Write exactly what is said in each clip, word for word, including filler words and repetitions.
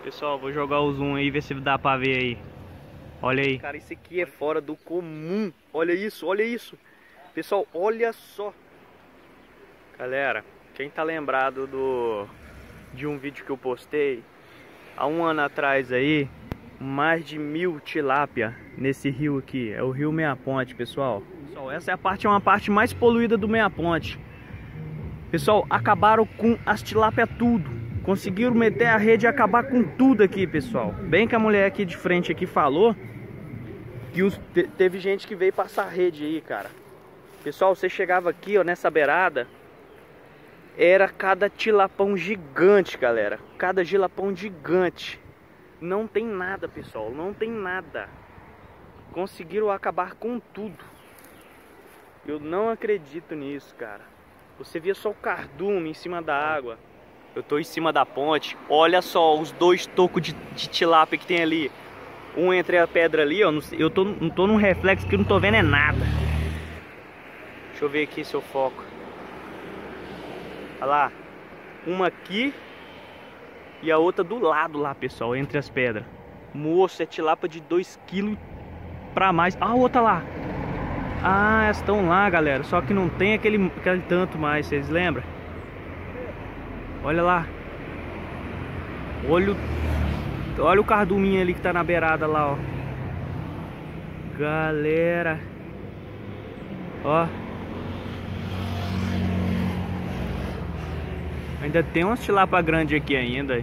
Pessoal, vou jogar o zoom aí, ver se dá pra ver aí. Olha aí. Cara, isso aqui é fora do comum. Olha isso, olha isso. Pessoal, olha só. Galera, quem tá lembrado do de um vídeo que eu postei há um ano atrás aí, mais de mil tilápia nesse rio aqui. É o rio Meia Ponte, pessoal. Pessoal, essa é a parte, é uma parte mais poluída do Meia Ponte. Pessoal, acabaram com as tilápia tudo. Conseguiram meter a rede e acabar com tudo aqui, pessoal. Bem que a mulher aqui de frente aqui falou que os, te, teve gente que veio passar a rede aí, cara. Pessoal, você chegava aqui, ó, nessa beirada, era cada tilapão gigante, galera. Cada tilapão gigante. Não tem nada, pessoal, não tem nada. Conseguiram acabar com tudo. Eu não acredito nisso, cara. Você via só o cardume em cima da água. Eu tô em cima da ponte. Olha só os dois tocos de, de tilápia que tem ali. Um entre a pedra ali, ó. Eu tô, não tô num reflexo que eu não tô vendo é nada. Deixa eu ver aqui se eu foco. Olha lá. Uma aqui e a outra do lado lá, pessoal, entre as pedras. Moço, é tilápia de dois quilos pra mais. Ah, a outra lá. Ah, elas estão lá, galera. Só que não tem aquele, aquele tanto mais, vocês lembram? Olha lá. Olha o, olha o carduminho ali que tá na beirada lá, ó. Galera. Ó. Ainda tem umas tilápia grande aqui ainda.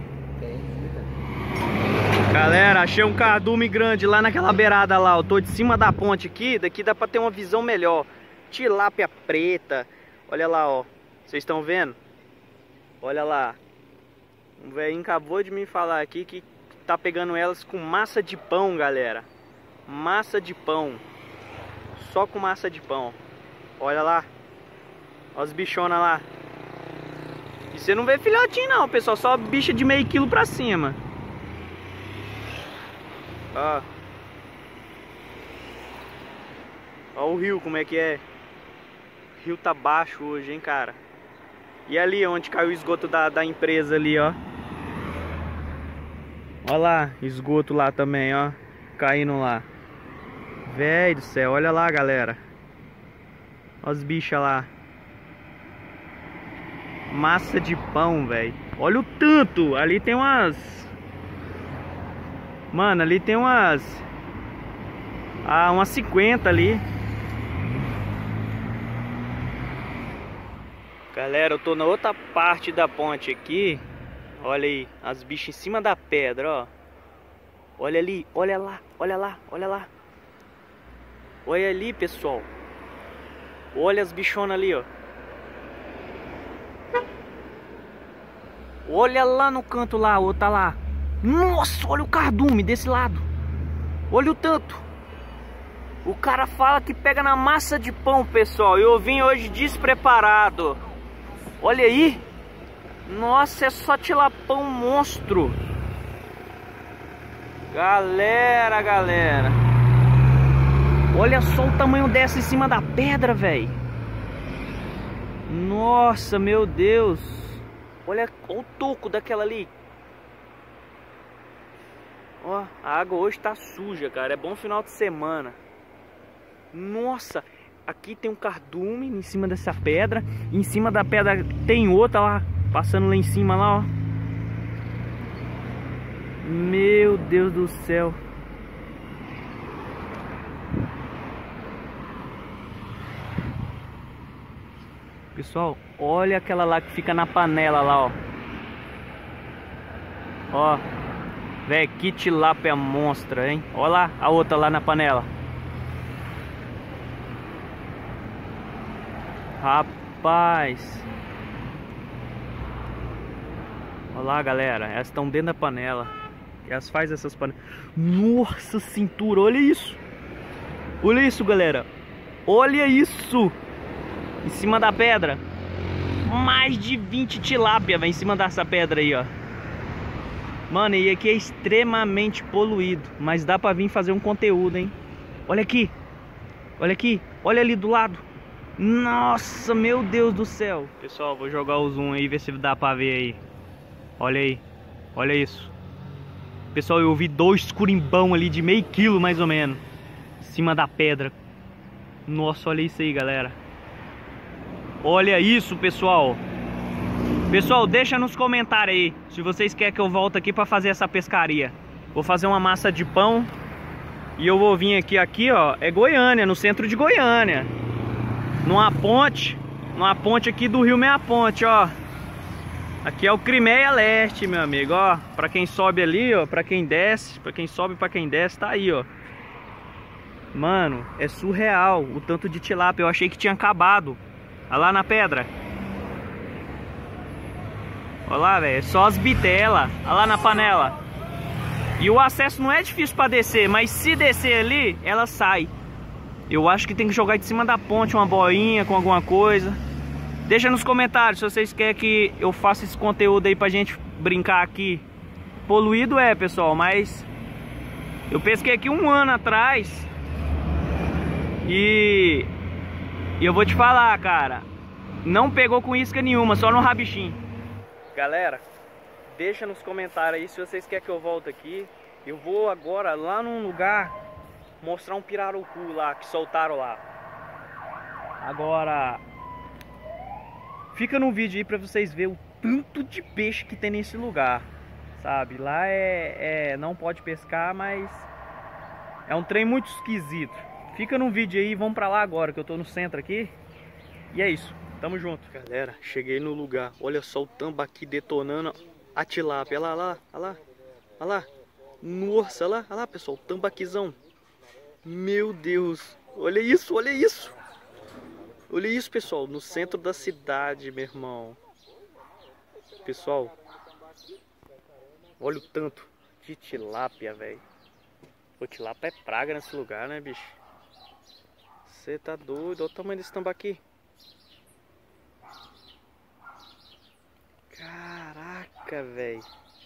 Galera, achei um cardume grande lá naquela beirada lá. Eu tô de cima da ponte aqui. Daqui dá pra ter uma visão melhor. Tilápia preta. Olha lá, ó. Vocês estão vendo? Olha lá, um velhinho acabou de me falar aqui que tá pegando elas com massa de pão, galera. Massa de pão. Só com massa de pão. Olha lá. Olha as bichonas lá. E você não vê filhotinho não, pessoal. Só bicha de meio quilo pra cima. Ó. Ó o rio como é que é. O rio tá baixo hoje, hein, cara. E ali onde caiu o esgoto da, da empresa ali, ó. Olha lá, esgoto lá também, ó. Caindo lá. Velho do céu, olha lá, galera. Olha os bichos lá. Massa de pão, velho. Olha o tanto. Ali tem umas... Mano, ali tem umas... Ah, umas cinquenta ali. Galera, eu tô na outra parte da ponte aqui. Olha aí, as bichas em cima da pedra, ó. Olha ali, olha lá, olha lá, olha lá. Olha ali, pessoal. Olha as bichonas ali, ó. Olha lá no canto lá, outra lá. Nossa, olha o cardume desse lado. Olha o tanto. O cara fala que pega na massa de pão, pessoal. Eu vim hoje despreparado. Olha aí. Nossa, é só tilapão monstro. Galera, galera. Olha só o tamanho dessa em cima da pedra, velho. Nossa, meu Deus. Olha, olha o toco daquela ali. Ó, a água hoje tá suja, cara. É bom final de semana. Nossa. Aqui tem um cardume em cima dessa pedra. Em cima da pedra tem outra lá. Passando lá em cima lá, ó. Meu Deus do céu. Pessoal, olha aquela lá que fica na panela lá, ó. Ó. Véi, que tilápia monstra, hein? Olha lá a outra lá na panela. Rapaz. Olha lá, galera. Elas estão dentro da panela. E elas fazem essas panelas. Nossa, cintura. Olha isso. Olha isso, galera. Olha isso. Em cima da pedra. Mais de vinte tilápia, véio, em cima dessa pedra aí, ó. Mano, e aqui é extremamente poluído. Mas dá pra vir fazer um conteúdo, hein. Olha aqui. Olha aqui. Olha ali do lado. Nossa, meu Deus do céu. Pessoal, vou jogar o zoom aí, ver se dá pra ver aí. Olha aí. Olha isso. Pessoal, eu vi dois curimbão ali de meio quilo mais ou menos, em cima da pedra. Nossa, olha isso aí, galera. Olha isso, pessoal. Pessoal, deixa nos comentários aí se vocês querem que eu volte aqui para fazer essa pescaria. Vou fazer uma massa de pão e eu vou vir aqui, aqui ó, é Goiânia, no centro de Goiânia. Numa ponte, numa ponte aqui do Rio Meia Ponte, ó. Aqui é o Crimeia Leste, meu amigo, ó. Pra quem sobe ali, ó, pra quem desce, pra quem sobe, pra quem desce, tá aí, ó. Mano, é surreal o tanto de tilápia. Eu achei que tinha acabado. Olha lá na pedra. Olha lá, velho, é só as bitelas. Olha lá na panela. E o acesso não é difícil pra descer, mas se descer ali, ela sai. Eu acho que tem que jogar de cima da ponte uma boinha com alguma coisa. Deixa nos comentários se vocês querem que eu faça esse conteúdo aí pra gente brincar aqui. Poluído é, pessoal, mas eu pesquei aqui um ano atrás. E, e eu vou te falar, cara, não pegou com isca nenhuma, só no rabichinho. Galera, deixa nos comentários aí se vocês querem que eu volte aqui. Eu vou agora lá num lugar mostrar um pirarucu lá, que soltaram lá. Agora, fica no vídeo aí pra vocês verem o tanto de peixe que tem nesse lugar, sabe? Lá é, é não pode pescar, mas é um trem muito esquisito. Fica no vídeo aí, vamos pra lá agora, que eu tô no centro aqui. E é isso, tamo junto. Galera, cheguei no lugar, olha só o tambaqui detonando a tilápia. Olha lá, olha lá, olha lá, olha lá. Nossa, olha lá, olha lá, pessoal, tambaquizão. Meu Deus, olha isso, olha isso. Olha isso, pessoal, no centro da cidade, meu irmão. Pessoal, olha o tanto de tilápia, velho. Pô, tilápia é praga nesse lugar, né, bicho? Você tá doido, olha o tamanho desse tambaqui. Caraca, velho.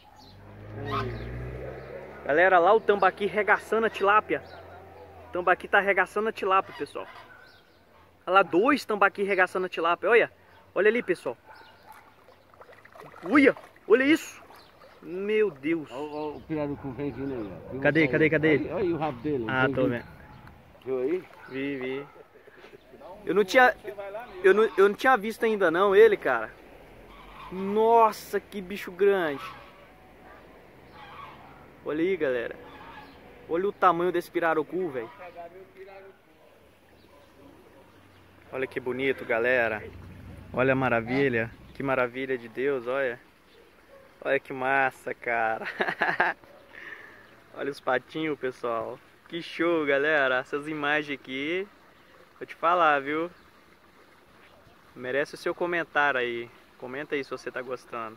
Galera, lá o tambaqui regaçando a tilápia. O tambaqui tá regaçando a tilápia, pessoal. Olha lá, dois tambaqui regaçando a tilápia. Olha, olha ali, pessoal. Olha, olha isso. Meu Deus. Olha o pirarucu vem vindo aí, ó. Cadê, cadê, cadê? Olha, olha aí o rabo dele. Ah, tô vindo. vendo. Viu aí? Vi, vi. Eu não tinha, eu não, eu não tinha visto ainda não ele, cara. Nossa, que bicho grande. Olha aí, galera. Olha o tamanho desse pirarucu, velho. Olha que bonito, galera. Olha a maravilha. Que maravilha de Deus, olha. Olha que massa, cara. Olha os patinhos, pessoal. Que show, galera. Essas imagens aqui, vou te falar, viu? Merece o seu comentário aí. Comenta aí se você tá gostando.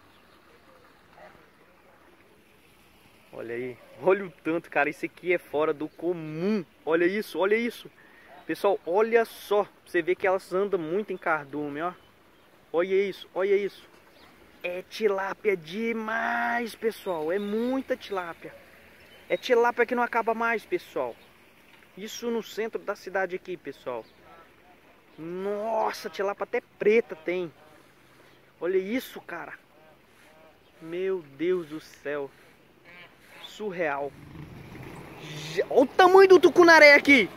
Olha aí. Olha o tanto, cara. Isso aqui é fora do comum. Olha isso, olha isso. Pessoal, olha só. Você vê que elas andam muito em cardume, ó. Olha isso, olha isso. É tilápia demais, pessoal. É muita tilápia. É tilápia que não acaba mais, pessoal. Isso no centro da cidade aqui, pessoal. Nossa, tilápia até preta tem. Olha isso, cara. Meu Deus do céu. Surreal. Olha o tamanho do tucunaré aqui.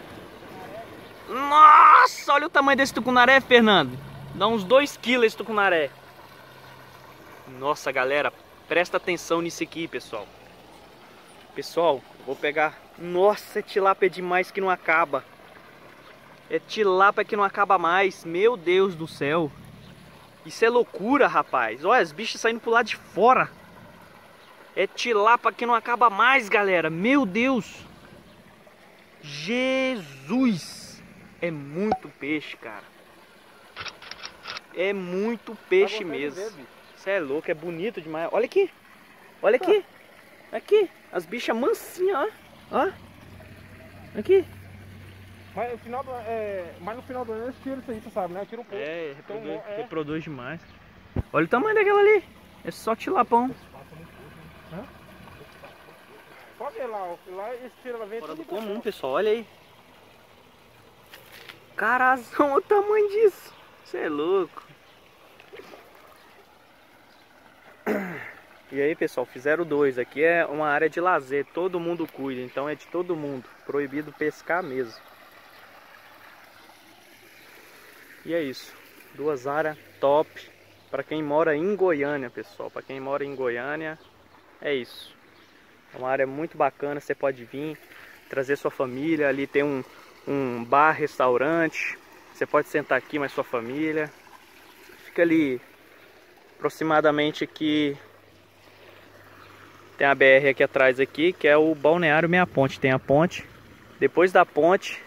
Nossa, olha o tamanho desse tucunaré, Fernando. Dá uns dois quilos esse tucunaré. Nossa, galera, presta atenção nisso aqui, pessoal. Pessoal, vou pegar. Nossa, é tilápia demais que não acaba. É tilápia que não acaba mais. Meu Deus do céu. Isso é loucura, rapaz. Olha, as bichas saindo pro lado de fora. É tilápia que não acaba mais, galera. Meu Deus. Jesus. É muito peixe, cara. É muito peixe mesmo. Você é louco, é bonito demais. Olha aqui. Olha aqui. Aqui. As bichas mansinhas, ó. Ó. Aqui. Mas no final do, é, mas no final do ano eles tiram isso aí, você sabe, né? Tira um pouco. É, Então, reproduz, é. reproduz demais. Olha o tamanho daquela ali. É só tilapão. Hã? Pode ver lá, ó. Lá eles tiram, ela vem Fora do tudo comum, pessoal. Olha aí. Carazão, olha o tamanho disso. Você é louco. E aí, pessoal, fizeram dois. Aqui é uma área de lazer, todo mundo cuida, então é de todo mundo. Proibido pescar mesmo. E é isso. Duas áreas top para quem mora em Goiânia, pessoal. Para quem mora em Goiânia, é isso. É uma área muito bacana, você pode vir, trazer sua família. Ali tem um, um bar, restaurante. Você pode sentar aqui mais sua família. Fica ali aproximadamente aqui. Tem a B R aqui atrás aqui, que é o Balneário Meia Ponte. Tem a ponte. Depois da ponte,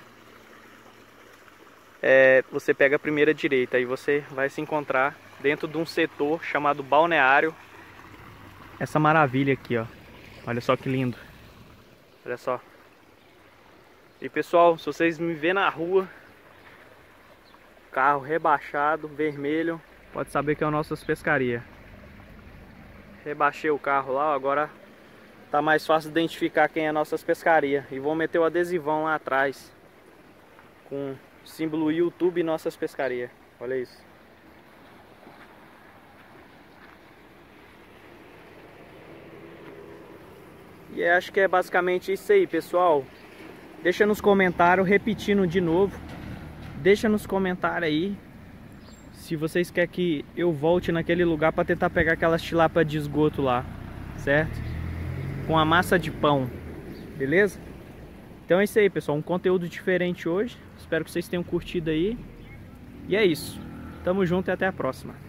é, você pega a primeira direita. Aí você vai se encontrar dentro de um setor chamado Balneário. Essa maravilha aqui, ó. Olha só que lindo. Olha só. E pessoal, se vocês me verem na rua, carro rebaixado, vermelho, pode saber que é a nossas pescaria. Rebaixei o carro lá, agora tá mais fácil identificar quem é nossas pescaria. E vou meter o adesivão lá atrás com o símbolo YouTube Nossas Pescaria. Olha isso. E acho que é basicamente isso aí, pessoal. Deixa nos comentários, repetindo de novo. Deixa nos comentários aí se vocês querem que eu volte naquele lugar para tentar pegar aquelas tilápia de esgoto lá, certo? Com a massa de pão, beleza? Então é isso aí, pessoal, um conteúdo diferente hoje. Espero que vocês tenham curtido aí. E é isso. Tamo junto e até a próxima.